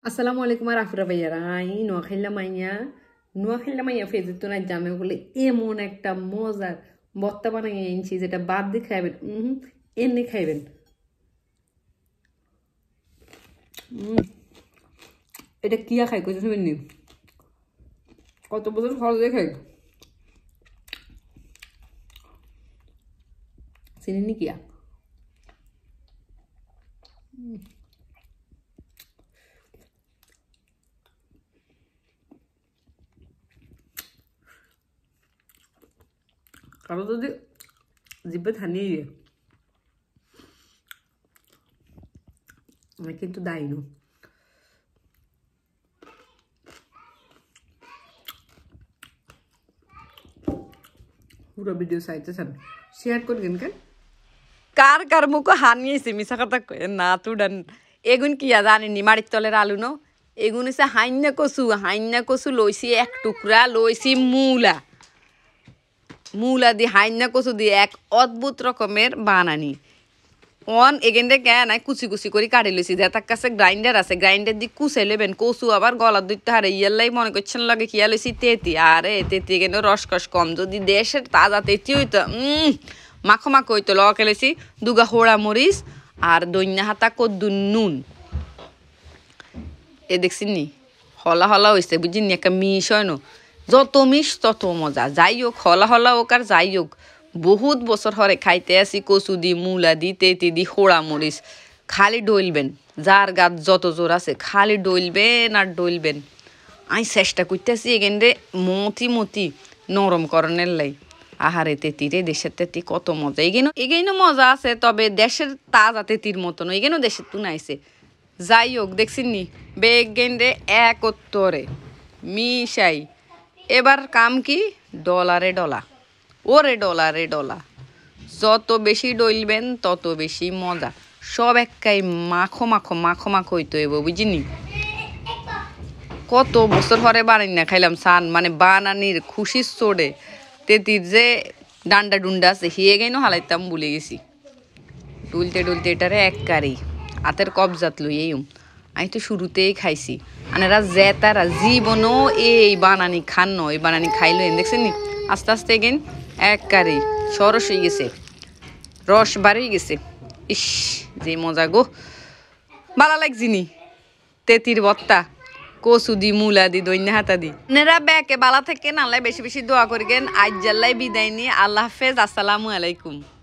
আসসালামু আলাইকুম রাফিরা ভাইয়ারা নোয়াখাইলা মাইয়া ফেজে তো না জামে বলে এমন একটা মজার ভর্তা বানিয়ে এনেছি যেটা বাদ দিয়ে খাইবেন এমনি খাইবেন। এটা কিয়া খাই কইতে শুনবেন কত বছর ফল দিয়ে খাই চিনি কিয়া কারো যদি জিব্বে থানিয়ে আমি কিন্তু দায়ী না। পুরো ভিডিও চাইতেছেন শেয়ার করবেন কেন কার কার মুখো হানিয়েছি মিশা কথা কয়ে না তুডান এগুন কি জানি মাড়ির তলের আলু ন এগুন হচ্ছে হাইন্যা কচু লইছি এক টুকরা লইছি মূলা দি হাইন্যা কচু দিয়ে এক অদ্ভুত রকমের বানানি অন এগেন্ডে কে নাই কুচি কুচি করে কাটি লইছি যে তার কাছে গ্রাইন্ডার আছে গ্রাইন্ডার দিয়ে কুচে লেবেন কচু আবার গলার দুইটা হারে ইয়াল্লাই মনে করছেন লাগে কিয়া লইছি তেতি আরে তেতি এগেন্ডে রসকস কম যদি দেশের তাজা তেতি হইতো মাখো মাখো হইতো লকে লইছি দুগা হোড়া মরিচ আর দইনা হাতা কদ্দু নুন এ দেখছেন নি হলা হলা হয়েছে বুঝিনি একটা মিশ হয় না যত মিশ তত মজা যাই হোক হলা হলা হোক আর যাই হোক বহুত বছর হরে খাইতে আসি কচু দি মূলা দি তেতি দি হোড়া মরিচ খালি ডইলবেন যার গাত যত জোর আছে খালি ডইলবেন আর ডইলবেন আমি চেষ্টা করতেছি এখানে মতি নরম করণের লাই আহারে তেতিরে দেশের তেতি কত মজা এগেইনো মজা আছে তবে দেশের তাজা তেতির মতন এগেনো দেশের তুনাইছে যাই হোক দেখছেন নি বেগেন্ডে একত্তরে মিশাই এবার কাম কি ডলারে ডলা যত বেশি ডইলবেন তত বেশি মজা সব একটাই মাখো হইতো এব বুঝিনি কত বছর হরে বানাই না খাইলাম সান মানে বানানির খুশির চড়ে তেতির যে ডান্ডা ডুন্ডা আছে হিয়ে গেইনো হালাইতাম ভুলে গেছি ডুলতে এটারে এক কারি হাতের কবজাত লই আমি তো শুরুতেই খাইছি আনারা তারা জীবনও এই বানানি খান এই বানানি খাইলো দেখছেন নি আস্তে আস্তে গেন এক কারি সরস হয়ে গেছে রস বাড়ি গেছে ইস যে মজা গো ভালো লাগছি নি তেতির ভর্তা কচু দি মূলা দি দইনা হাতা দি নেরা ব্যাকে বালা থেকে নালে বেশি বেশি দোয়া করিগেন আজ জাল্লাই বিদায় নি আল্লাহ হাফেজ আসসালামু আলাইকুম।